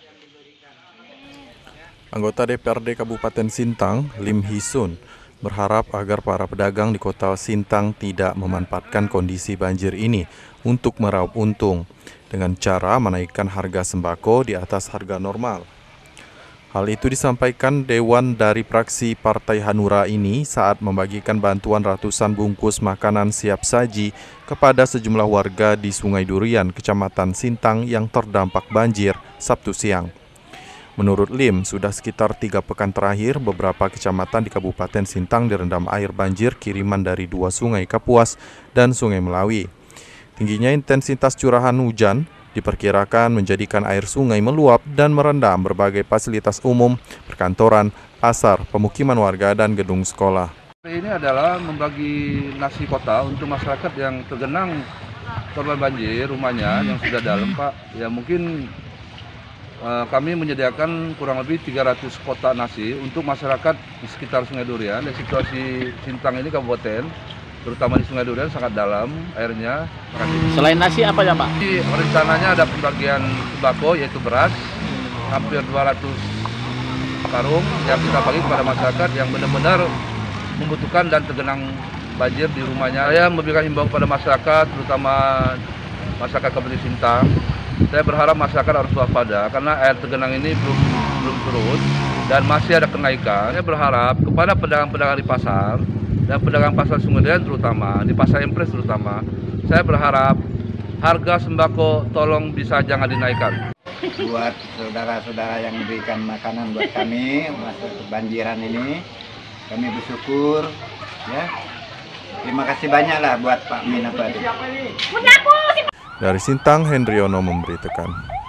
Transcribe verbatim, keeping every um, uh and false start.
Anggota D P R D Kabupaten Sintang, Lim Hisun, berharap agar para pedagang di kota Sintang tidak memanfaatkan kondisi banjir ini untuk meraup untung dengan cara menaikkan harga sembako di atas harga normal. Hal itu disampaikan Dewan dari Praksi Partai Hanura ini saat membagikan bantuan ratusan bungkus makanan siap saji kepada sejumlah warga di Sungai Durian, Kecamatan Sintang yang terdampak banjir Sabtu siang. Menurut Lim, sudah sekitar tiga pekan terakhir beberapa kecamatan di Kabupaten Sintang direndam air banjir kiriman dari dua sungai Kapuas dan Sungai Melawi. Tingginya intensitas curahan hujan diperkirakan menjadikan air sungai meluap dan merendam berbagai fasilitas umum, perkantoran, pasar, pemukiman warga, dan gedung sekolah. Ini adalah membagi nasi kota untuk masyarakat yang tergenang korban banjir rumahnya yang sudah dalam, Pak. Ya mungkin eh, kami menyediakan kurang lebih tiga ratus kotak nasi untuk masyarakat di sekitar Sungai Durian. Dan situasi Sintang ini kabupaten, terutama di Sungai Durian sangat dalam airnya. Selain nasi apa ya, Pak? Jadi, rencananya ada pembagian sembako yaitu beras, hampir dua ratus karung yang kita bagi kepada masyarakat yang benar-benar membutuhkan dan tergenang banjir di rumahnya. Saya memberikan himbauan kepada masyarakat, terutama masyarakat Kabupaten Sintang. Saya berharap masyarakat harus waspada karena air tergenang ini belum belum surut dan masih ada kenaikan. Saya berharap kepada pedagang-pedagang di pasar dan pedagang pasar Sungai Durian terutama, di pasar Empres terutama, saya berharap harga sembako tolong bisa jangan dinaikkan. Buat saudara-saudara yang memberikan makanan buat kami masa kebanjiran ini, kami bersyukur ya. Terima kasih banyaklah buat Pak Minapadi. Dari Sintang, Hendriono memberitakan.